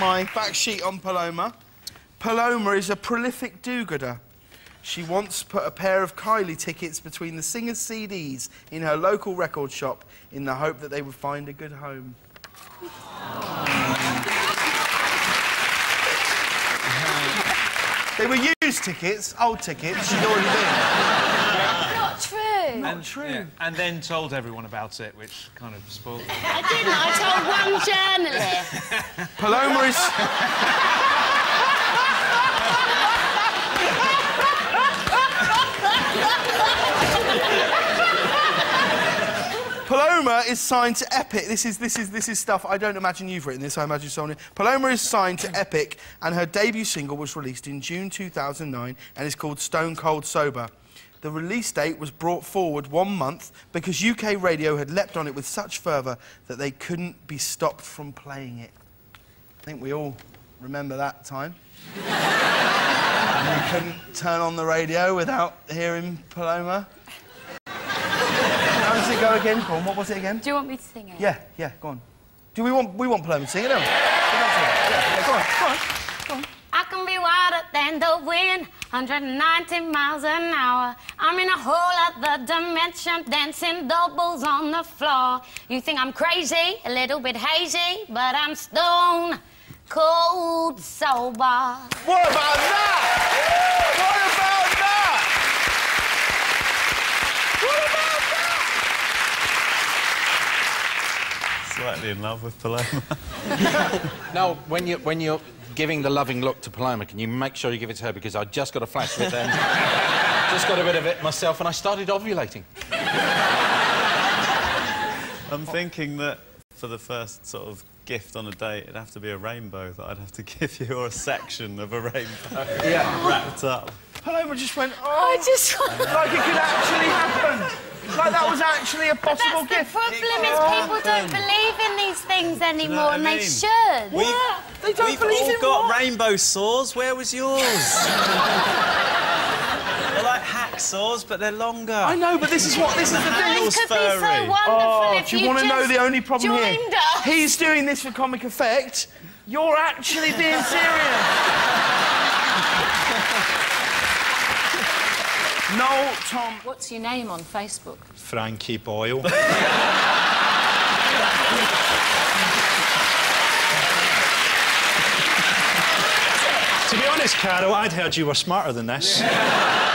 my fact sheet on Paloma. Paloma is a prolific do-gooder. She once put a pair of Kylie tickets between the singer's CDs in her local record shop in the hope that they would find a good home. They were used tickets, old tickets, she'd already been. Not true. Not true. Yeah, and then told everyone about it, which kind of spoiled it. I didn't. I told one journalist. Paloma is... Paloma is signed to Epic. This is stuff I don't imagine you've written this. I imagine someone. Paloma is signed to Epic, and her debut single was released in June 2009 and is called Stone Cold Sober. The release date was brought forward 1 month because UK radio had leapt on it with such fervour that they couldn't be stopped from playing it. I think we all remember that time. We couldn't turn on the radio without hearing Paloma. How does it go again? Go on, what was it again? Do you want me to sing it? Yeah, go on. Do we want Paloma to sing it, don't we? Yeah, go on. I can be wilder than the wind, 190 miles an hour. I'm in a whole other dimension, dancing doubles on the floor. You think I'm crazy, a little bit hazy, but I'm stone cold sober. What about that? What about that? Slightly in love with Paloma. No, when you're giving the loving look to Paloma, can you make sure you give it to her? Because I just got a flash of it then. Just got a bit of it myself, and I started ovulating. I'm thinking that for the first sort of gift on a date, it'd have to be a rainbow that I'd have to give you, or a section of a rainbow. Yeah. Wrapped up. Paloma just went, oh... I just... like it could actually happen. Like that was actually a possible gift. The problem is people don't believe in these things anymore, and they should. They don't believe in We've all got rainbow saws. Where was yours? They're like hacksaws, but they're longer. I know, but this is the thing. It could be so wonderful if do you want to know the only problem here? joined us. He's doing this for comic effect. You're actually being serious. Noel, Tom... What's your name on Facebook? Frankie Boyle. To be honest, Carol, I'd heard you were smarter than this.